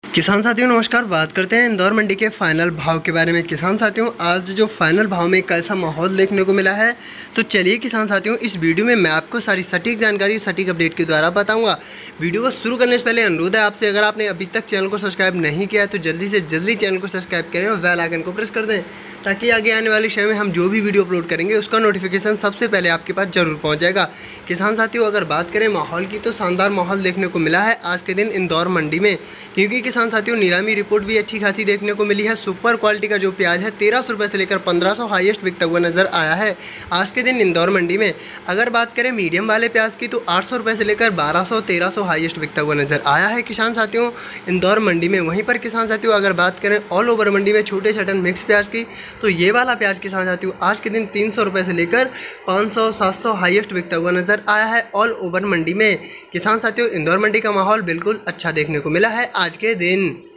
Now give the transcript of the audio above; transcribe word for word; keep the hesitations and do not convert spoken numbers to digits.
किसान साथियों नमस्कार। बात करते हैं इंदौर मंडी के फाइनल भाव के बारे में। किसान साथियों आज जो फाइनल भाव में कैसा माहौल देखने को मिला है, तो चलिए किसान साथियों इस वीडियो में मैं आपको सारी सटीक जानकारी सटीक अपडेट के द्वारा बताऊंगा। वीडियो को शुरू करने से पहले अनुरोध है आपसे, अगर आपने अभी तक चैनल को सब्सक्राइब नहीं किया है तो जल्दी से जल्दी चैनल को सब्सक्राइब करें और बेल आइकन को प्रेस कर दें, ताकि आगे आने वाले समय में हम जो भी वीडियो अपलोड करेंगे उसका नोटिफिकेशन सबसे पहले आपके पास जरूर पहुंच जाएगा। किसान साथियों अगर बात करें माहौल की, तो शानदार माहौल देखने को मिला है आज के दिन इंदौर मंडी में, क्योंकि किसान साथियों नीलामी रिपोर्ट भी अच्छी खासी देखने को मिली है। सुपर क्वालिटी का जो प्याज है तेरह सौ रुपये से लेकर पंद्रह सौ हाईएस्ट बिकता हुआ नजर आया है आज के दिन इंदौर मंडी में। अगर बात करें मीडियम वाले प्याज की, तो आठ सौ रुपये से लेकर बारह सौ तेरह सौ हाईएस्ट बिकता हुआ नजर आया है किसान साथियों इंदौर मंडी में। वहीं पर किसान साथियों अगर बात करें ऑल ओवर मंडी में छोटे छटन मिक्स प्याज की, तो ये वाला प्याज किसान साथियों आज के दिन तीन सौ रुपये से लेकर पाँच सौ सात सौ हाईएस्ट बिकता हुआ नजर आया है ऑल ओवर मंडी में। किसान साथियों इंदौर मंडी का माहौल बिल्कुल अच्छा देखने को मिला है आज के दिन।